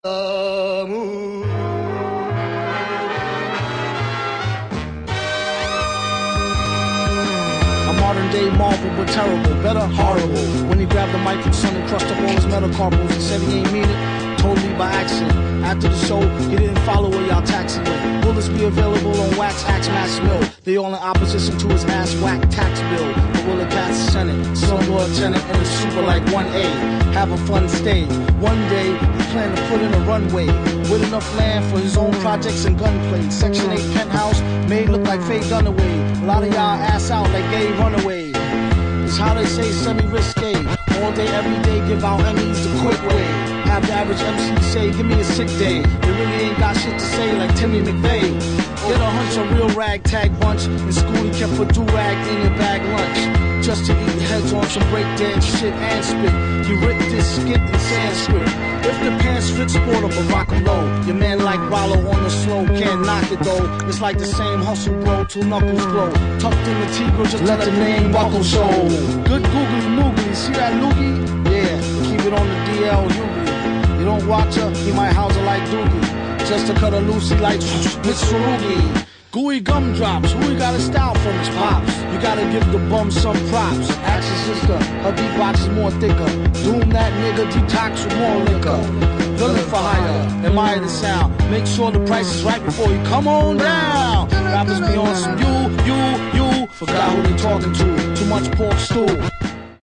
Modern day Marvel, but terrible, better horrible. When he grabbed the mic from Sun and crushed up all his metacarpals, he said he ain't mean it, totally by accident. After the show, he didn't follow where y'all taxi went. Will this be available on Wax Axe Mass Mill? They all in opposition to his ass whack tax bill. But will it pass the Senate? Some lieutenant in a super like 1A. Have a fun stay. One day, he planned to put in a runway with enough land for his own projects and gunplay. Section 8 penthouse made look like Faye Dunaway. A lot of y'all ass out like gay runaways. It's how they say semi-risque. All day, every day, give out Emmys the quick way. Have the average MC say, give me a sick day. They really ain't got shit to say like Timmy McVeigh. Get a hunch, a real ragtag bunch. In school, he kept a do-rag in your bag lunch. Just to eat heads on some breakdance shit and spit. He ripped this skit in Sanskrit. If the pants fit, sport up a rock and roll. Your man like Rollo on the slow, can't knock it though. It's like the same hustle, bro, till knuckles glow. Tucked in the Tigre, just let the name buckle show. Good googly moogly, see that loogie? Yeah, keep it on the DL Yugi. You don't watch her, he might house her like Doogie. Just to cut her loosey like Mitch Farugi. Gooey gumdrops, who he got a style from his pops? You gotta give the bum some props. Ask your sister, her beatbox is more thicker. Doom that nigga, detox with more liquor. Villain for hire, admire the sound. Make sure the price is right before you come on down. Rappers be on some you. Forgot who they talking to. Too much pork stew.